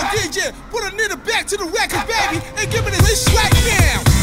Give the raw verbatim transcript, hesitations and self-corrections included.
D J, put a nigga back to the record, baby, and give me this right now.